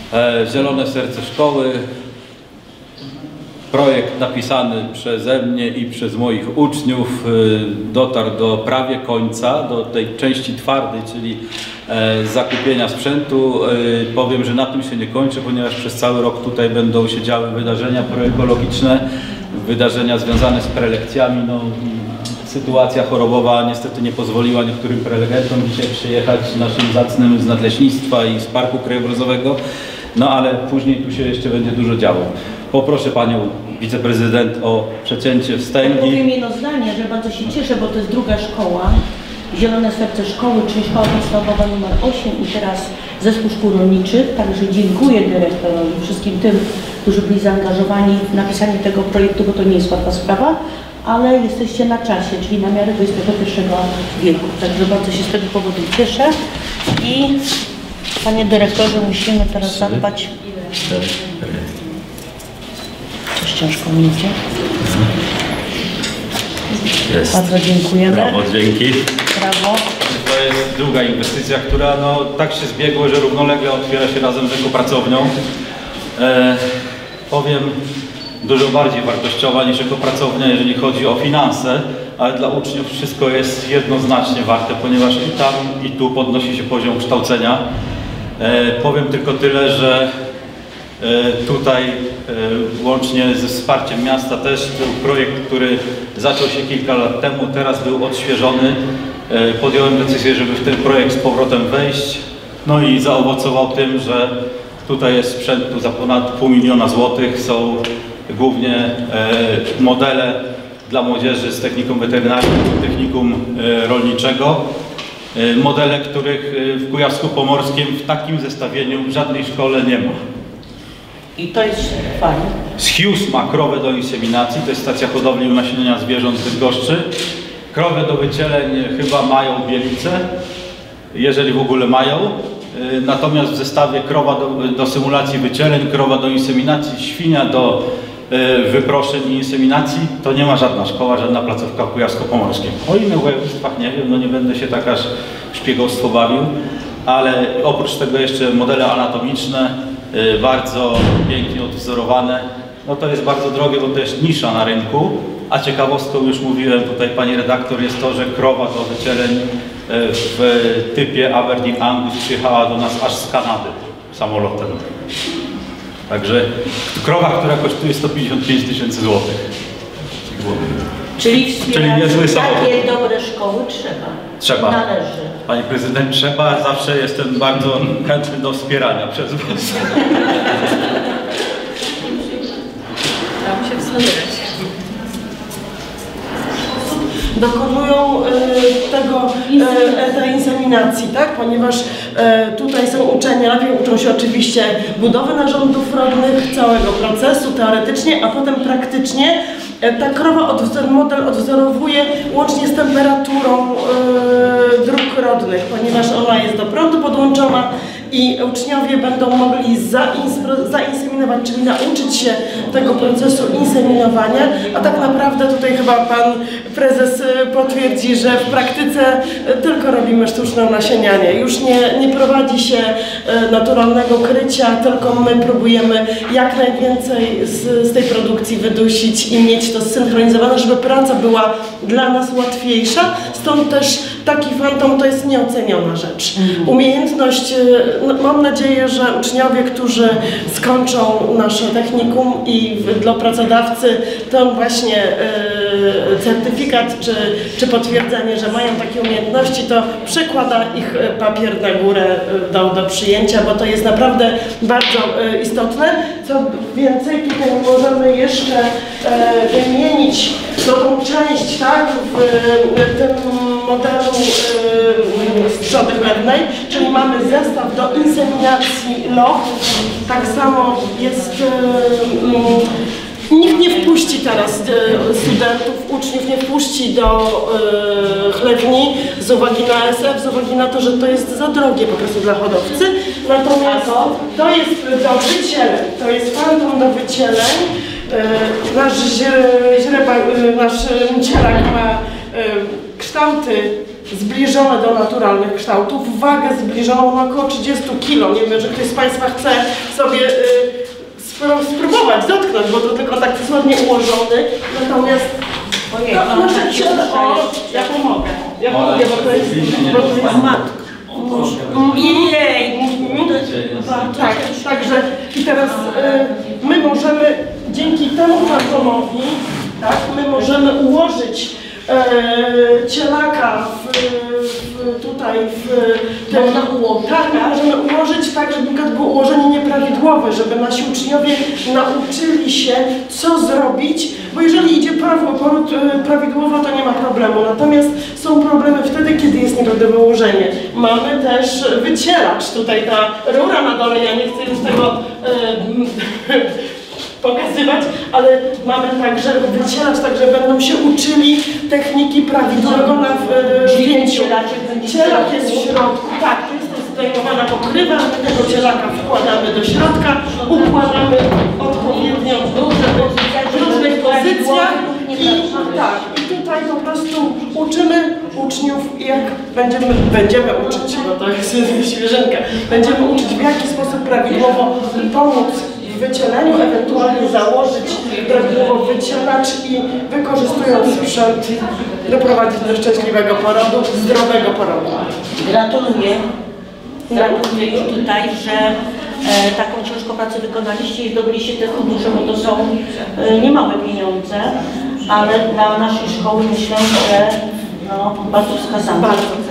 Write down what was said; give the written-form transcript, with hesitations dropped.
Zielone serce szkoły. Projekt napisany przeze mnie i przez moich uczniów dotarł do prawie końca, do tej części twardej, czyli zakupienia sprzętu. Powiem, że na tym się nie kończy, ponieważ przez cały rok tutaj będą się działy wydarzenia proekologiczne, wydarzenia związane z prelekcjami. No, sytuacja chorobowa niestety nie pozwoliła niektórym prelegentom dzisiaj przyjechać, naszym zacnym z nadleśnictwa i z Parku Krajobrazowego, no ale później tu się jeszcze będzie dużo działo. Poproszę Panią Wiceprezydent o przecięcie wstęgi. Powiem jedno zdanie, że bardzo się cieszę, bo to jest druga szkoła, Zielone Serce Szkoły, czyli szkoła podstawowa nr 8 i teraz Zespół Szkół Rolniczych. Także dziękuję dyrektorowi, wszystkim tym, którzy byli zaangażowani w napisanie tego projektu, bo to nie jest łatwa sprawa, ale jesteście na czasie, czyli na miarę XXI wieku. Także bardzo się z tego powodu cieszę i Panie Dyrektorze, musimy teraz zadbać. Coś ciężko mi idzie. Jest. Bardzo dziękujemy. Brawo, dzięki. Brawo. To jest druga inwestycja, która no, tak się zbiegło, że równolegle otwiera się razem z ekopracownią. Powiem, dużo bardziej wartościowa niż ekopracownia, jeżeli chodzi o finanse, ale dla uczniów wszystko jest jednoznacznie warte, ponieważ i tam, i tu podnosi się poziom kształcenia. Powiem tylko tyle, że tutaj łącznie ze wsparciem miasta też był projekt, który zaczął się kilka lat temu, teraz był odświeżony. Podjąłem decyzję, żeby w ten projekt z powrotem wejść, no i zaowocował tym, że tutaj jest sprzętu za ponad 500 000 złotych. Są głównie modele dla młodzieży z technikum weterynarii, technikum rolniczego. Modele, których w Kujawsku-Pomorskim w takim zestawieniu w żadnej szkole nie ma. I to jest fajne. Hughes ma krowę do inseminacji, to jest stacja hodowli i unasieniania zwierząt w Bydgoszczy. Krowę do wycieleń chyba mają Bielice, jeżeli w ogóle mają. Natomiast w zestawie krowa do symulacji wycieleń, krowa do inseminacji, świnia do wyproszeń i inseminacji, to nie ma żadna szkoła, żadna placówka w Kujawsko-Pomorskim. O innych województwach nie wiem, no nie będę się tak aż w szpiegostwo bawił, ale oprócz tego jeszcze modele anatomiczne, bardzo pięknie odwzorowane. No to jest bardzo drogie, bo to jest nisza na rynku, a ciekawostką, już mówiłem tutaj Pani redaktor, jest to, że krowa do wycieleń w typie Aberdeen Angus przyjechała do nas aż z Kanady samolotem. Także krowa, która kosztuje 155 000 złotych. Czyli niezły samochód. takie dobre szkoły trzeba. Należy. Pani Prezydent, trzeba. Zawsze jestem bardzo chętny do wspierania przez Was. Tam się wstrzymać. Dokonują tej inseminacji, tak? Ponieważ tutaj są uczeni, najpierw uczą się oczywiście budowy narządów rodnych, całego procesu teoretycznie, a potem praktycznie. Ta krowa, ten model odwzorowuje łącznie z temperaturą dróg rodnych, ponieważ ona jest do prądu podłączona i uczniowie będą mogli zainseminować, czyli nauczyć się tego procesu inseminowania, a tak naprawdę tutaj chyba Pan Prezes potwierdzi, że w praktyce tylko robimy sztuczne nasienianie. Już nie prowadzi się naturalnego krycia, tylko my próbujemy jak najwięcej z tej produkcji wydusić i mieć to zsynchronizowane, żeby praca była dla nas łatwiejsza. Stąd też taki fantom to jest nieoceniona rzecz. Umiejętność, mam nadzieję, że uczniowie, którzy skończą nasze technikum i dla pracodawcy to właśnie certyfikat czy potwierdzenie, że mają takie umiejętności, to przekłada ich papier na górę do przyjęcia, bo to jest naprawdę bardzo istotne. Co więcej, tutaj możemy jeszcze wymienić tą część, tak, w tym modelu trzody chlewnej, czyli mamy zestaw do inseminacji loch. Tak samo jest nikt nie wpuści teraz studentów, uczniów nie wpuści do chlewni z uwagi na ASF, z uwagi na to, że to jest za drogie po prostu dla hodowcy. Natomiast to jest do wycieleń, to jest fantom do wycieleń. Nasz cielak ma kształty zbliżone do naturalnych kształtów, wagę zbliżoną na około 30 kg. Nie wiem, że ktoś z Państwa chce sobie spróbować, dotknąć, bo to tylko tak jest ładnie ułożony. Natomiast ja pomogę. Ja pomogę, bo to jest matka. Jej! Tak, także i teraz my możemy dzięki temu kartonowi, tak, my możemy ułożyć cielaka tutaj w tym, tak, możemy ułożyć tak, żeby na przykład było ułożenie nieprawidłowe, żeby nasi uczniowie nauczyli się, co zrobić, bo jeżeli idzie prawidłowo, to nie ma problemu, natomiast są problemy wtedy, kiedy jest nieprawidłowe ułożenie. Mamy też wycielacz, tutaj ta rura na dole, ja nie chcę już tego pokazywać, ale mamy także wycielacz, także będą się uczyli techniki prawidłowego na zdjęciu. Cielak jest w środku, tak, to jest zdejmowana pokrywa, my tego cielaka wkładamy do środka, układamy odpowiednio w różnych pozycjach i tutaj po prostu uczymy uczniów, jak będziemy uczyć, bo to jest świeżynka, będziemy uczyć, w jaki sposób prawidłowo pomóc w wycieleniu, ewentualnie założyć prawidłowo wycielacz i wykorzystując sprzęt doprowadzić do szczęśliwego porodu, zdrowego porodu. Gratuluję. Gratuluję już tutaj, że taką ciężką pracę wykonaliście i zdobyliście te fundusze, bo to są niemałe pieniądze, ale dla naszej szkoły myślę, że bardzo wskazane.